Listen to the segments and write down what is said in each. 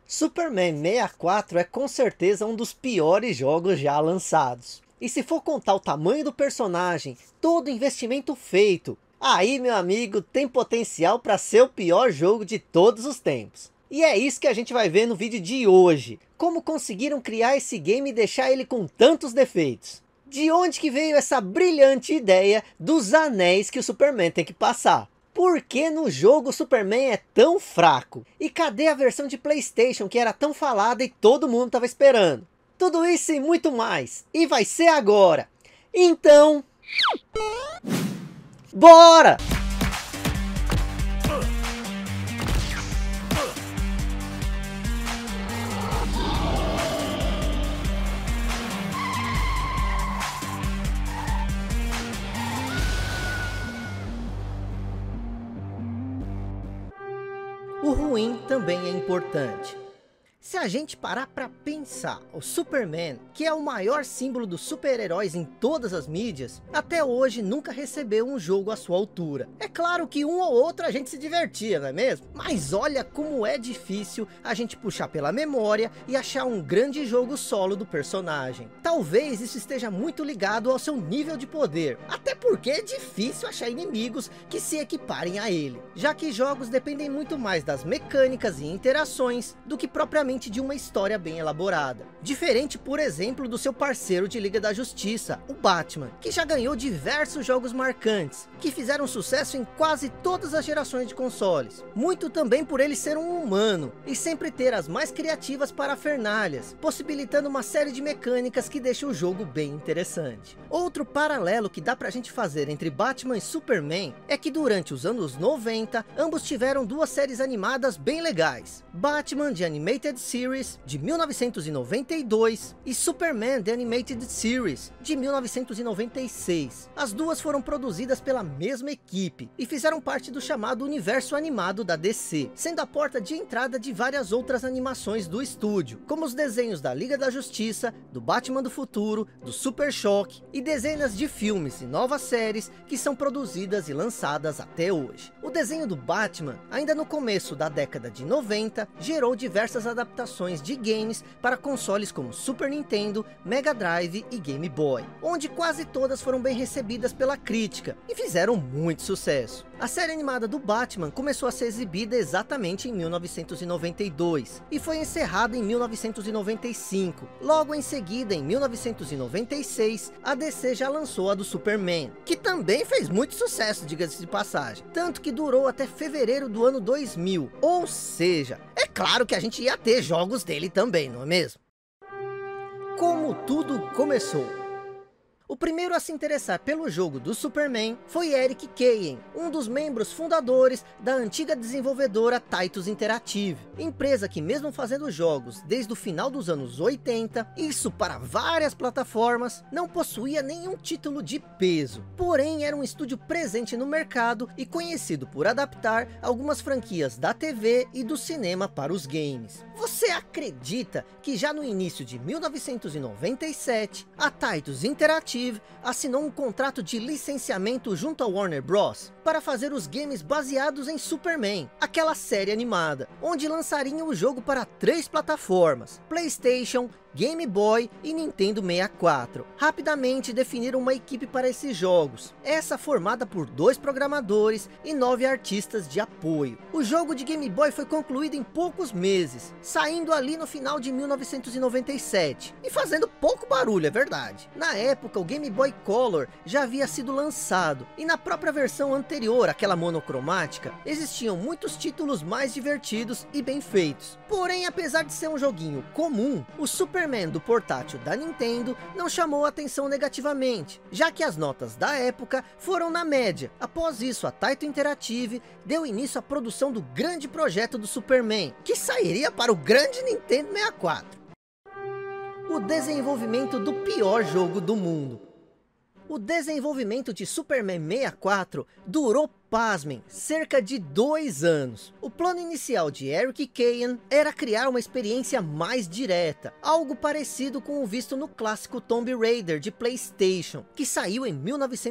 Superman 64 é com certeza um dos piores jogos já lançados. E se for contar o tamanho do personagem, todo o investimento feito, aí meu amigo tem potencial para ser o pior jogo de todos os tempos. E é isso que a gente vai ver no vídeo de hoje. Como conseguiram criar esse game e deixar ele com tantos defeitos. De onde que veio essa brilhante ideia dos anéis que o Superman tem que passar? Por que no jogo o Superman é tão fraco? E cadê a versão de PlayStation que era tão falada e todo mundo estava esperando? Tudo isso e muito mais. E vai ser agora. Então... bora! O ruim também é importante. Se a gente parar para pensar, o Superman, que é o maior símbolo dos super-heróis em todas as mídias, até hoje nunca recebeu um jogo à sua altura. É claro que um ou outro a gente se divertia, não é mesmo? Mas olha como é difícil a gente puxar pela memória e achar um grande jogo solo do personagem. Talvez isso esteja muito ligado ao seu nível de poder, até porque é difícil achar inimigos que se equiparem a ele, já que jogos dependem muito mais das mecânicas e interações do que propriamente de uma história bem elaborada. Diferente, por exemplo, do seu parceiro de Liga da Justiça, o Batman, que já ganhou diversos jogos marcantes, que fizeram sucesso em quase todas as gerações de consoles. Muito também por ele ser um humano, e sempre ter as mais criativas parafernalhas, possibilitando uma série de mecânicas que deixa o jogo bem interessante. Outro paralelo que dá pra gente fazer entre Batman e Superman, é que durante os anos 90, ambos tiveram duas séries animadas bem legais. Batman The Animated Series, de 1992, e Superman The Animated Series, de 1996. As duas foram produzidas pela mesma equipe, e fizeram parte do chamado universo animado da DC, sendo a porta de entrada de várias outras animações do estúdio, como os desenhos da Liga da Justiça, do Batman do Futuro, do Super Choque, e dezenas de filmes e novas séries que são produzidas e lançadas até hoje. O desenho do Batman, ainda no começo da década de 90, gerou diversas adaptações de games para consoles como Super Nintendo, Mega Drive e Game Boy, onde quase todas foram bem recebidas pela crítica e fizeram muito sucesso. A série animada do Batman começou a ser exibida exatamente em 1992 e foi encerrada em 1995. Logo em seguida, em 1996, a DC já lançou a do Superman, que também fez muito sucesso, diga-se de passagem, tanto que durou até fevereiro do ano 2000, ou seja, é claro que a gente ia ter jogos dele também, não é mesmo? Como tudo começou? O primeiro a se interessar pelo jogo do Superman foi Eric Kayen, um dos membros fundadores da antiga desenvolvedora Taito Interactive, empresa que mesmo fazendo jogos desde o final dos anos 80, isso para várias plataformas, não possuía nenhum título de peso, porém era um estúdio presente no mercado e conhecido por adaptar algumas franquias da TV e do cinema para os games. Você acredita que já no início de 1997, a Taito Interactive assinou um contrato de licenciamento junto à Warner Bros. Para fazer os games baseados em Superman, aquela série animada, onde lançariam o jogo para 3 plataformas, PlayStation, Game Boy e Nintendo 64. Rapidamente definiram uma equipe para esses jogos, essa formada por 2 programadores e 9 artistas de apoio. O jogo de Game Boy foi concluído em poucos meses, saindo ali no final de 1997, e fazendo pouco barulho, é verdade. Na época, o Game Boy Color já havia sido lançado, e na própria versão anterior, aquela monocromática, existiam muitos títulos mais divertidos e bem feitos. Porém, apesar de ser um joguinho comum, o Superman do portátil da Nintendo não chamou a atenção negativamente, já que as notas da época foram na média. Após isso, a Taito Interactive deu início à produção do grande projeto do Superman, que sairia para o grande Nintendo 64. O desenvolvimento do pior jogo do mundo. O desenvolvimento de Superman 64 durou pasmem, cerca de 2 anos. O plano inicial de Eric Cahan era criar uma experiência mais direta, algo parecido com o visto no clássico Tomb Raider de PlayStation, que saiu em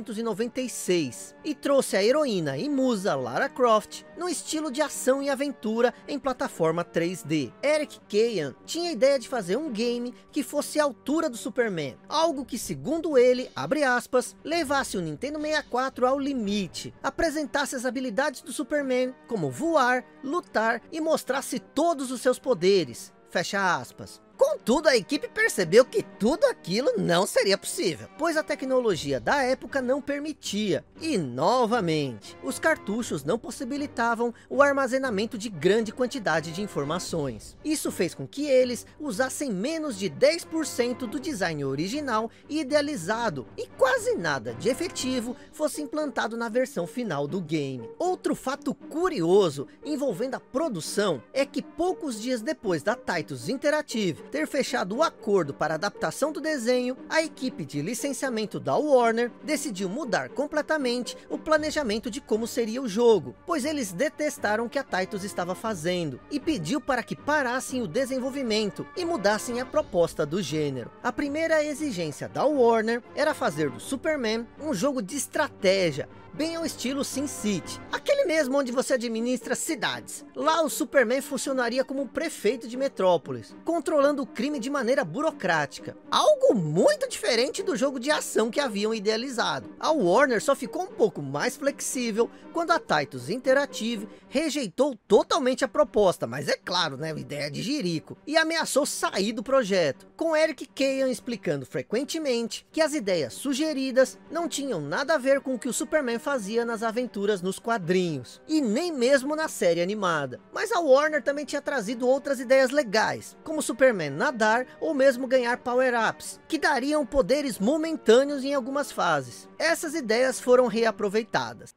1996, e trouxe a heroína e musa Lara Croft no estilo de ação e aventura em plataforma 3D. Eric Cahan tinha a ideia de fazer um game que fosse à altura do Superman, algo que, segundo ele, abre aspas, levasse o Nintendo 64 ao limite, apresentasse as habilidades do Superman, como voar, lutar e mostrasse todos os seus poderes, fecha aspas. Contudo, a equipe percebeu que tudo aquilo não seria possível, pois a tecnologia da época não permitia. E, novamente, os cartuchos não possibilitavam o armazenamento de grande quantidade de informações. Isso fez com que eles usassem menos de 10% do design original e idealizado, e quase nada de efetivo fosse implantado na versão final do game. Outro fato curioso envolvendo a produção é que poucos dias depois da Taito Interactive ter fechado o acordo para a adaptação do desenho, a equipe de licenciamento da Warner decidiu mudar completamente o planejamento de como seria o jogo, pois eles detestaram o que a Taito estava fazendo, e pediu para que parassem o desenvolvimento e mudassem a proposta do gênero. A primeira exigência da Warner era fazer do Superman um jogo de estratégia, bem ao estilo SimCity, aquele mesmo onde você administra cidades. Lá o Superman funcionaria como um prefeito de Metrópolis, controlando o crime de maneira burocrática, algo muito diferente do jogo de ação que haviam idealizado. A Warner só ficou um pouco mais flexível quando a Taito Interactive rejeitou totalmente a proposta, mas é claro, né, ideia de jirico, e ameaçou sair do projeto, com Eric Cahan explicando frequentemente que as ideias sugeridas não tinham nada a ver com o que o Superman fazia nas aventuras nos quadrinhos, e nem mesmo na série animada. Mas a Warner também tinha trazido outras ideias legais, como Superman nadar ou mesmo ganhar power-ups, que dariam poderes momentâneos em algumas fases. Essas ideias foram reaproveitadas.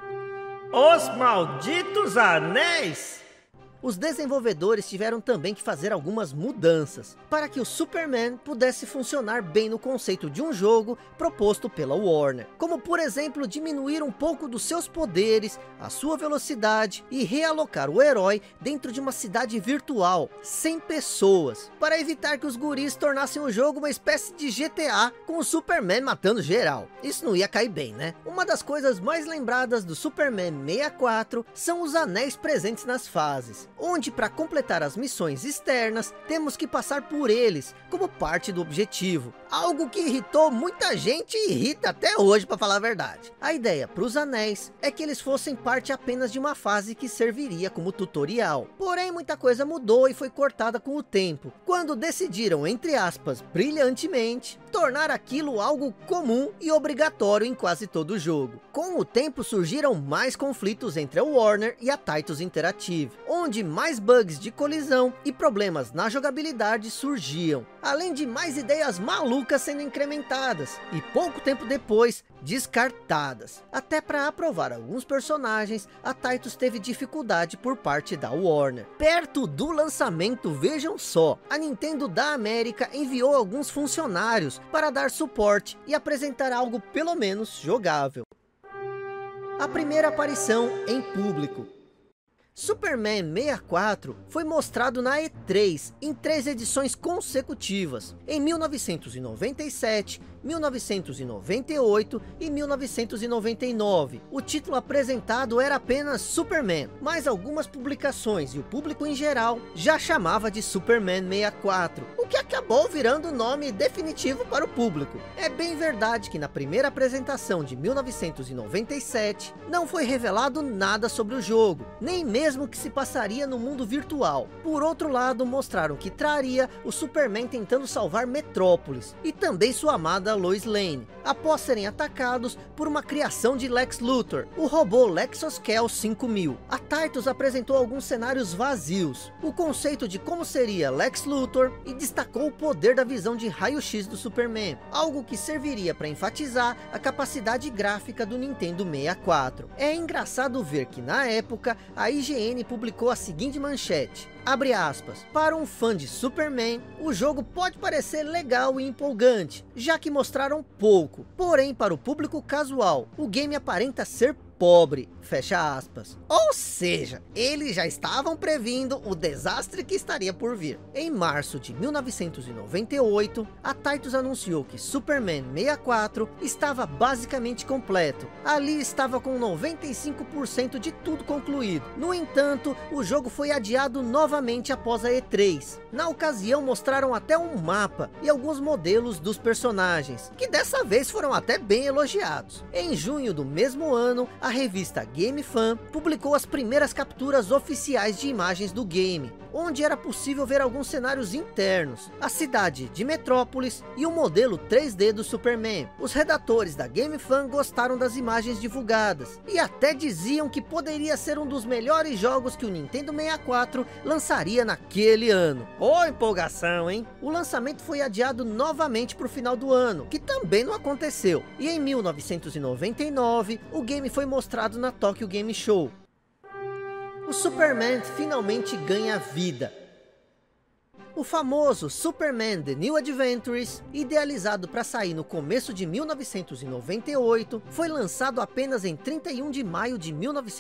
Os malditos anéis! Os desenvolvedores tiveram também que fazer algumas mudanças para que o Superman pudesse funcionar bem no conceito de um jogo proposto pela Warner, como por exemplo diminuir um pouco dos seus poderes, a sua velocidade e realocar o herói dentro de uma cidade virtual, sem pessoas, para evitar que os guris tornassem o jogo uma espécie de GTA com o Superman matando geral. Isso não ia cair bem, né? Uma das coisas mais lembradas do Superman 64 são os anéis presentes nas fases, onde para completar as missões externas, temos que passar por eles, como parte do objetivo. Algo que irritou muita gente e irrita até hoje, para falar a verdade. A ideia para os anéis é que eles fossem parte apenas de uma fase que serviria como tutorial. Porém, muita coisa mudou e foi cortada com o tempo, quando decidiram, entre aspas, brilhantemente, tornar aquilo algo comum e obrigatório em quase todo o jogo. Com o tempo surgiram mais conflitos entre a Warner e a Taito Interactive, onde mais bugs de colisão e problemas na jogabilidade surgiam, além de mais ideias malucas sendo incrementadas, e pouco tempo depois, descartadas. Até para aprovar alguns personagens, a Taito teve dificuldade por parte da Warner. Perto do lançamento, vejam só, a Nintendo da América enviou alguns funcionários para dar suporte e apresentar algo pelo menos jogável. A primeira aparição em público. Superman 64 foi mostrado na E3 em 3 edições consecutivas, em 1997, 1998 e 1999. O título apresentado era apenas Superman, mas algumas publicações e o público em geral já chamava de Superman 64, o que acabou virando o nome definitivo para o público. É bem verdade que na primeira apresentação de 1997 não foi revelado nada sobre o jogo, nem mesmo que se passaria no mundo virtual. Por outro lado, mostraram que traria o Superman tentando salvar Metrópolis e também sua amada Lois Lane, após serem atacados por uma criação de Lex Luthor, o robô Lexoskel 5000. A Taito apresentou alguns cenários vazios, o conceito de como seria Lex Luthor, e destacou o poder da visão de raio-x do Superman, algo que serviria para enfatizar a capacidade gráfica do Nintendo 64. É engraçado ver que na época a IGN publicou a seguinte manchete, abre aspas, para um fã de Superman, o jogo pode parecer legal e empolgante, já que mostraram pouco, porém para o público casual, o game aparenta ser pobre, fecha aspas. Ou seja, eles já estavam previndo o desastre que estaria por vir. Em março de 1998, a Taito anunciou que Superman 64 estava basicamente completo. Ali estava com 95% de tudo concluído. No entanto, o jogo foi adiado novamente após a E3. Na ocasião mostraram até um mapa e alguns modelos dos personagens, que dessa vez foram até bem elogiados. Em junho do mesmo ano, a revista Game Fan publicou as primeiras capturas oficiais de imagens do game, onde era possível ver alguns cenários internos, a cidade de Metrópolis e o modelo 3D do Superman. Os redatores da Game Fan gostaram das imagens divulgadas e até diziam que poderia ser um dos melhores jogos que o Nintendo 64 lançaria naquele ano. Ô empolgação, hein? O lançamento foi adiado novamente para o final do ano, que também não aconteceu. E em 1999, o game foi mostrado na Tokyo Game Show. O Superman finalmente ganha vida. O famoso Superman The New Adventures, idealizado para sair no começo de 1998, foi lançado apenas em 31 de maio de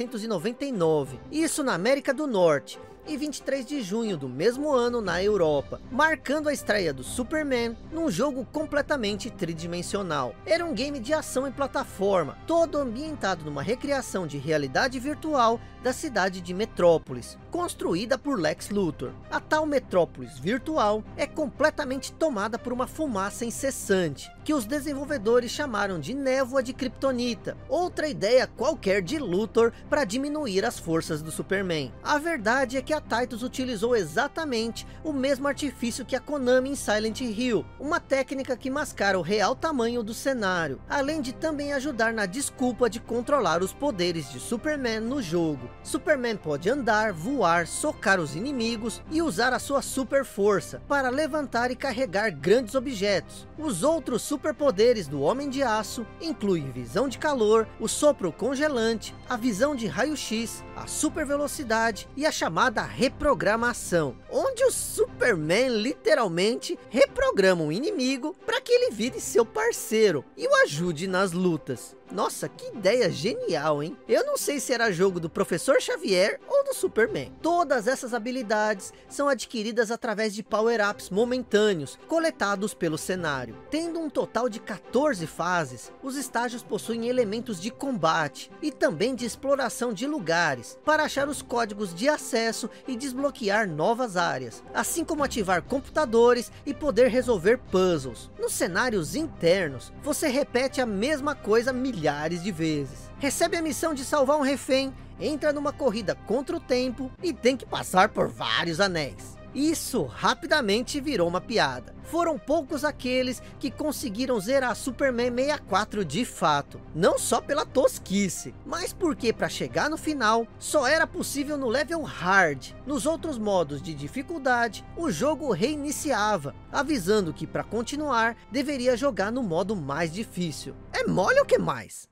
1999, isso na América do Norte, e 23 de junho do mesmo ano na Europa, marcando a estreia do Superman num jogo completamente tridimensional. Era um game de ação em plataforma, todo ambientado numa recriação de realidade virtual da cidade de Metrópolis, construída por Lex Luthor. A tal Metrópolis virtual é completamente tomada por uma fumaça incessante, que os desenvolvedores chamaram de névoa de Kryptonita, outra ideia qualquer de Luthor para diminuir as forças do Superman. A verdade é que a Taito utilizou exatamente o mesmo artifício que a Konami em Silent Hill, uma técnica que mascara o real tamanho do cenário, além de também ajudar na desculpa de controlar os poderes de Superman no jogo. Superman pode andar, voar, socar os inimigos e usar a sua super força para levantar e carregar grandes objetos. Os outros superpoderes do Homem de Aço incluem visão de calor, o sopro congelante, a visão de raio-x, a super velocidade e a chamada reprogramação, onde o Superman literalmente reprograma o inimigo para que ele vire seu parceiro e o ajude nas lutas. Nossa, que ideia genial, hein? Eu não sei se era jogo do Professor Xavier ou do Superman. Todas essas habilidades são adquiridas através de power-ups momentâneos, coletados pelo cenário. Tendo um total de 14 fases, os estágios possuem elementos de combate e também de exploração de lugares, para achar os códigos de acesso e desbloquear novas áreas, assim como ativar computadores e poder resolver puzzles. Nos cenários internos, você repete a mesma coisa milhares de vezes. Recebe a missão de salvar um refém, entra numa corrida contra o tempo e tem que passar por vários anéis. Isso rapidamente virou uma piada. Foram poucos aqueles que conseguiram zerar Superman 64 de fato. Não só pela tosquice, mas porque para chegar no final, só era possível no level hard. Nos outros modos de dificuldade, o jogo reiniciava, avisando que para continuar, deveria jogar no modo mais difícil. É mole ou que mais?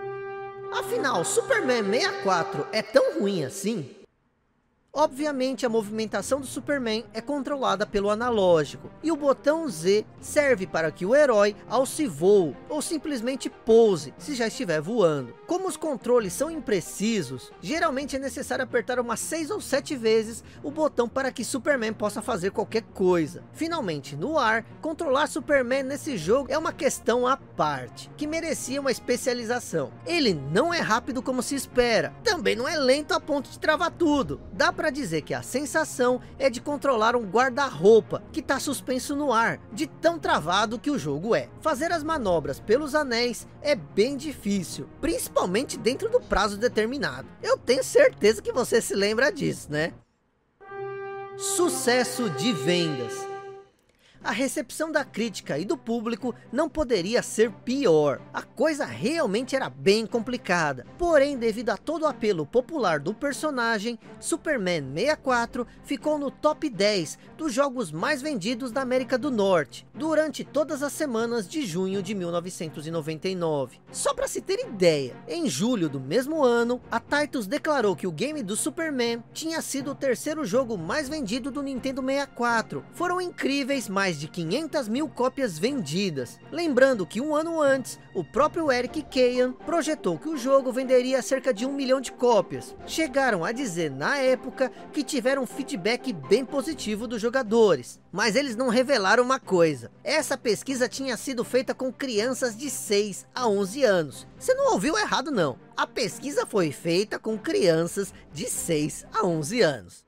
Afinal, Superman 64 é tão ruim assim? Obviamente a movimentação do Superman é controlada pelo analógico, e o botão Z serve para que o herói alce voo, ou simplesmente pouse, se já estiver voando. Como os controles são imprecisos, geralmente é necessário apertar umas 6 ou 7 vezes o botão para que Superman possa fazer qualquer coisa. Finalmente, no ar, controlar Superman nesse jogo é uma questão à parte, que merecia uma especialização. Ele não é rápido como se espera, também não é lento a ponto de travar tudo. Dá para dizer que a sensação é de controlar um guarda-roupa que está suspenso no ar, de tão travado que o jogo é. Fazer as manobras pelos anéis é bem difícil, principalmente dentro do prazo determinado. Eu tenho certeza que você se lembra disso, né? Sucesso de vendas. A recepção da crítica e do público não poderia ser pior. A coisa realmente era bem complicada. Porém, devido a todo o apelo popular do personagem, Superman 64 ficou no top 10 dos jogos mais vendidos da América do Norte, durante todas as semanas de junho de 1999. Só para se ter ideia, em julho do mesmo ano, a Taito declarou que o game do Superman tinha sido o terceiro jogo mais vendido do Nintendo 64. Foram incríveis mais mais de 500 mil cópias vendidas. Lembrando que um ano antes, o próprio Eric Kahan projetou que o jogo venderia cerca de 1 milhão de cópias. Chegaram a dizer na época que tiveram um feedback bem positivo dos jogadores. Mas eles não revelaram uma coisa: essa pesquisa tinha sido feita com crianças de 6 a 11 anos. Você não ouviu errado não, a pesquisa foi feita com crianças de 6 a 11 anos.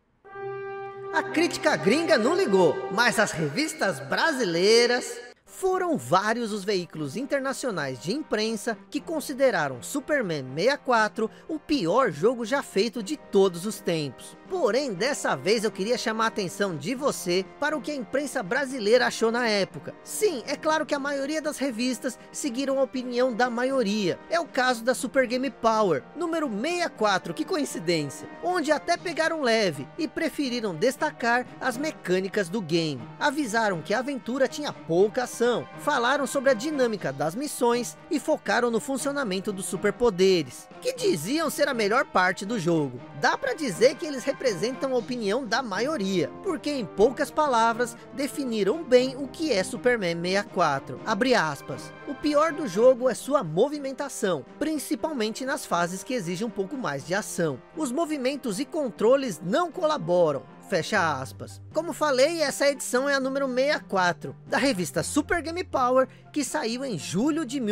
A crítica gringa não ligou, mas as revistas brasileiras... Foram vários os veículos internacionais de imprensa que consideraram Superman 64 o pior jogo já feito de todos os tempos. Porém, dessa vez eu queria chamar a atenção de você para o que a imprensa brasileira achou na época. Sim, é claro que a maioria das revistas seguiram a opinião da maioria. É o caso da Super Game Power, número 64, que coincidência, onde até pegaram leve e preferiram destacar as mecânicas do game. Avisaram que a aventura tinha pouca ação, falaram sobre a dinâmica das missões e focaram no funcionamento dos superpoderes, que diziam ser a melhor parte do jogo. Dá pra dizer que eles representam a opinião da maioria, porque em poucas palavras definiram bem o que é Superman 64. Abre aspas. O pior do jogo é sua movimentação, principalmente nas fases que exigem um pouco mais de ação. Os movimentos e controles não colaboram. Fecha aspas. Como falei, essa edição é a número 64, da revista Super Game Power, que saiu em julho de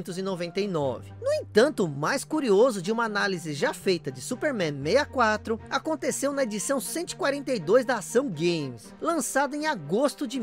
1999. No entanto, o mais curioso de uma análise já feita de Superman 64, aconteceu na edição 142 da Ação Games, lançada em agosto de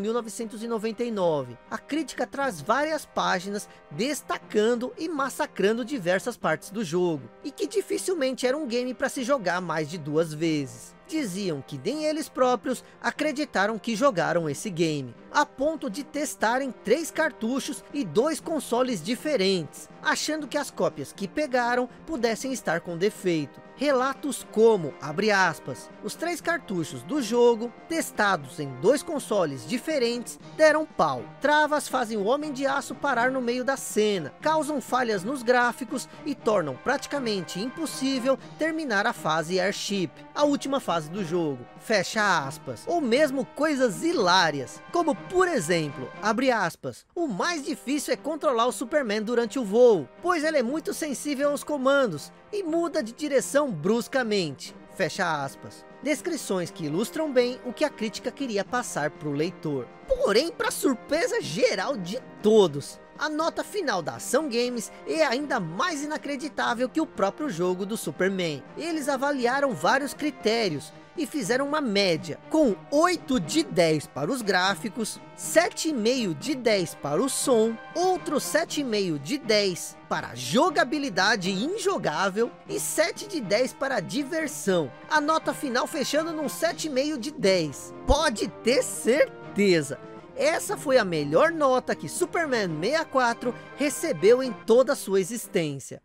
1999. A crítica traz várias páginas destacando e massacrando diversas partes do jogo, e que dificilmente era um game para se jogar mais de 2 vezes. Diziam que nem eles próprios acreditaram que jogaram esse game, a ponto de testarem 3 cartuchos e 2 consoles diferentes, achando que as cópias que pegaram pudessem estar com defeito. Relatos como, abre aspas, os 3 cartuchos do jogo, testados em 2 consoles diferentes, deram pau. Travas fazem o Homem de Aço parar no meio da cena, causam falhas nos gráficos e tornam praticamente impossível terminar a fase Airship, a última fase do jogo. Fecha aspas. Ou mesmo coisas hilárias, como por exemplo, abre aspas, o mais difícil é controlar o Superman durante o voo, pois ele é muito sensível aos comandos e muda de direção bruscamente. Fecha aspas. Descrições que ilustram bem o que a crítica queria passar para o leitor. Porém, para surpresa geral de todos, a nota final da Ação Games é ainda mais inacreditável que o próprio jogo do Superman. Eles avaliaram vários critérios e fizeram uma média, com 8 de 10 para os gráficos, 7,5 de 10 para o som, outro 7,5 de 10 para jogabilidade injogável e 7 de 10 para diversão. A nota final fechando num 7,5 de 10. Pode ter certeza, essa foi a melhor nota que Superman 64 recebeu em toda a sua existência.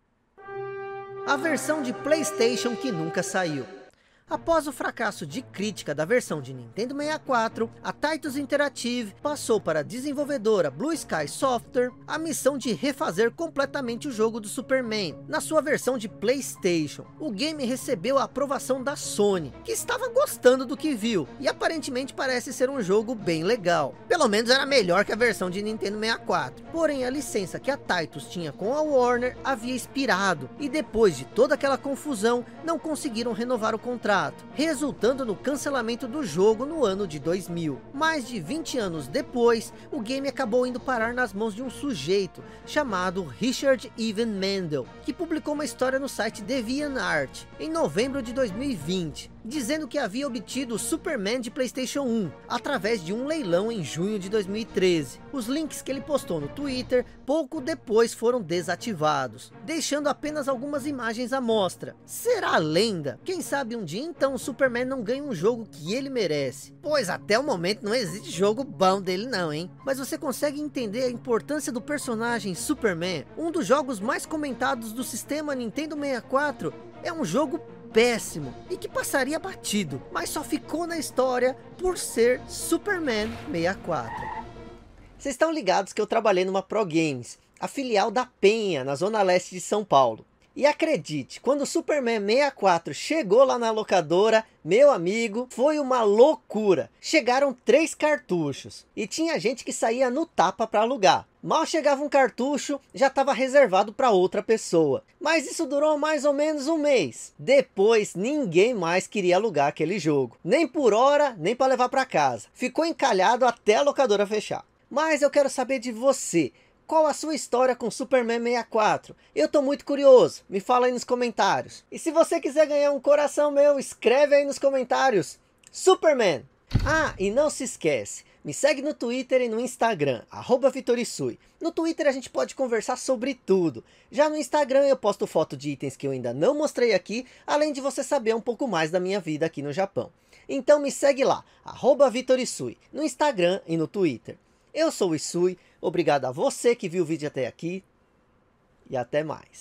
A versão de PlayStation que nunca saiu. Após o fracasso de crítica da versão de Nintendo 64, a Taito Interactive passou para a desenvolvedora Blue Sky Software a missão de refazer completamente o jogo do Superman, na sua versão de PlayStation. O game recebeu a aprovação da Sony, que estava gostando do que viu, e aparentemente parece ser um jogo bem legal. Pelo menos era melhor que a versão de Nintendo 64. Porém, a licença que a Taito tinha com a Warner havia expirado, e depois de toda aquela confusão, não conseguiram renovar o contrato, resultando no cancelamento do jogo no ano de 2000. Mais de 20 anos depois, o game acabou indo parar nas mãos de um sujeito chamado Richard Evan Mendel, que publicou uma história no site DeviantArt em novembro de 2020, dizendo que havia obtido o Superman de PlayStation 1 através de um leilão em junho de 2013. Os links que ele postou no Twitter pouco depois foram desativados, deixando apenas algumas imagens à mostra. Será lenda? Quem sabe um dia então o Superman não ganha um jogo que ele merece, pois até o momento não existe jogo bom dele não, hein? Mas você consegue entender a importância do personagem Superman? Um dos jogos mais comentados do sistema Nintendo 64 é um jogo péssimo e que passaria batido, mas só ficou na história por ser Superman 64. Vocês estão ligados que eu trabalhei numa Pro Games, a filial da Penha, na zona leste de São Paulo. E acredite, quando o Superman 64 chegou lá na locadora, meu amigo, foi uma loucura. Chegaram 3 cartuchos e tinha gente que saía no tapa para alugar. Mal chegava um cartucho, já estava reservado para outra pessoa. Mas isso durou mais ou menos um mês. Depois, ninguém mais queria alugar aquele jogo. Nem por hora, nem para levar para casa. Ficou encalhado até a locadora fechar. Mas eu quero saber de você. Qual a sua história com Superman 64? Eu tô muito curioso, me fala aí nos comentários. E se você quiser ganhar um coração meu, escreve aí nos comentários. Superman! Ah, e não se esquece, me segue no Twitter e no Instagram, @VitorIsui. No Twitter a gente pode conversar sobre tudo. Já no Instagram eu posto foto de itens que eu ainda não mostrei aqui, além de você saber um pouco mais da minha vida aqui no Japão. Então me segue lá, @VitorIsui, no Instagram e no Twitter. Eu sou o Isui, obrigado a você que viu o vídeo até aqui e até mais.